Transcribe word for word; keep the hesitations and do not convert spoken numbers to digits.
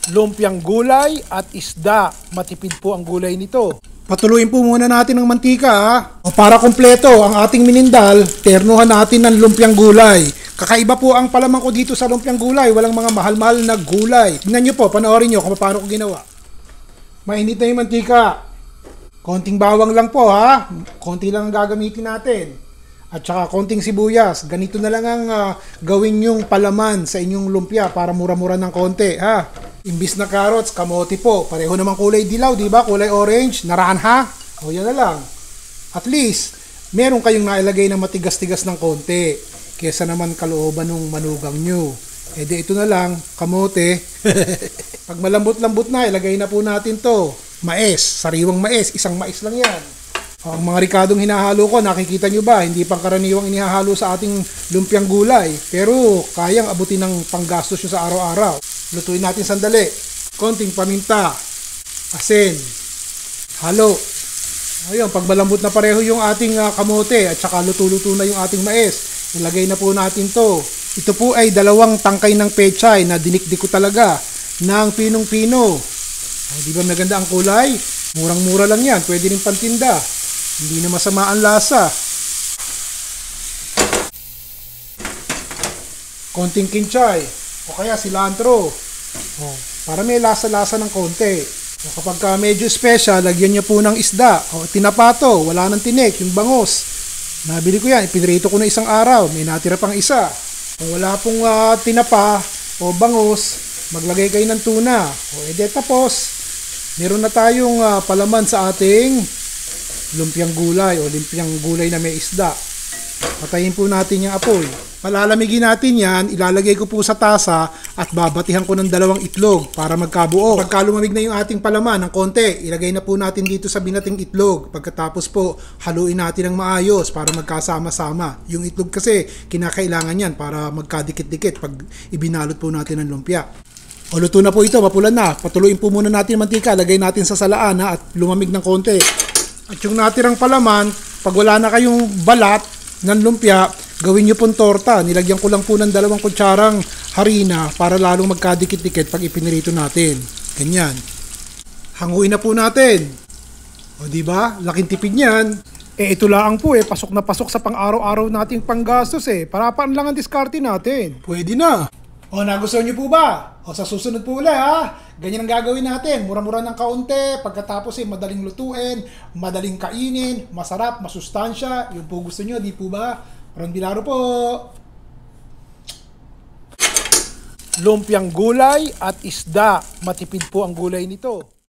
lumpiang gulay at isda. Matipid po ang gulay nito. Patuloyin po muna natin ng mantika ha. O para kompleto ang ating minindal, ternuhan natin ng lumpiang gulay. Kakaiba po ang palaman ko dito sa lumpiang gulay. Walang mga mahal-mahal na gulay. Tingnan nyo po, panoorin nyo kung paano ko ginawa. Mainit na yung mantika. Konting bawang lang po ha. Konti lang ang gagamitin natin. At saka konting sibuyas. Ganito na lang ang uh, gawin yung palaman sa inyong lumpia para mura-mura ng konti ha. Imbis na carrots, kamote po. Pareho naman kulay dilaw, di ba? Kulay orange, naranja. O yan na lang. At least, meron kayong nailagay na matigas-tigas ng konti. Kesa naman kalooban ng manugang nyo. E di ito na lang, kamote. Pag malambot-lambot na, ilagay na po natin to. Mais, sariwang mais. Isang mais lang yan. O, ang mga rikadong hinahalo ko, nakikita nyo ba? Hindi pang karaniwang inihahalo sa ating lumpiang gulay. Pero kayang abutin ng panggastos nyo sa araw-araw. Lutuin natin sandali. Konting paminta, asin, halo. Ayun, pag malambot na pareho yung ating uh, kamote at saka luto-luto na yung ating mais, ilagay na po natin to. Ito po ay dalawang tangkay ng pechay na dinikdik ko talaga ng pinong-pino. Ay, di ba maganda ang kulay? Murang-mura lang yan. Pwede rin pantinda. Hindi na masama ang lasa. Konting kinchay o kaya cilantro. Oh, para may lasa-lasa ng konti. O kapag ka medyo special, lagyan niyo po ng isda. O tinapato, wala nang tinik, yung bangos. Nabili ko yan, ipinrito ko na isang araw. May natira pang isa. Kung wala pong uh, tinapa o bangos, maglagay kayo ng tuna. O edi tapos, meron na tayong uh, palaman sa ating lumpiang gulay o lumpiang gulay na may isda. Patayin po natin yung apoy. Palalamigin natin yan, ilalagay ko po sa tasa at babatihan ko ng dalawang itlog para magkabuo. Pagka lumamig na yung ating palaman ng konti, ilagay na po natin dito sa binating itlog. Pagkatapos po, haluin natin ng maayos para magkasama-sama. Yung itlog kasi, kinakailangan yan para magkadikit-dikit pag ibinalot po natin ng lumpia. O luto na po ito, mapulan na. Patuluin po muna natin ang mantika, lagay natin sa salaan ha, at lumamig ng konti. At yung natirang palaman, pag wala na kayong balat ng lumpia, gawin nyo pong torta. Nilagyan ko lang po ng dalawang kutsarang harina para lalong magkadikit-dikit pag ipinirito natin. Ganyan. Hanguin na po natin. O di ba? Laking tipid niyan. Eh ito lang po eh, pasok na pasok sa pang-araw-araw nating panggastos eh. Parapaan lang ang diskarte natin. Pwede na. O nagustuhan nyo po ba? O sa susunod po ulit ha. Ganyan ang gagawin natin. Mura-mura ng kaunti. Pagkatapos eh madaling lutuin, madaling kainin, masarap, masustansya. Yung po gusto nyo, di po ba? Ron Bilaro po. Lumpiang gulay at isda. Matipid po ang gulay nito.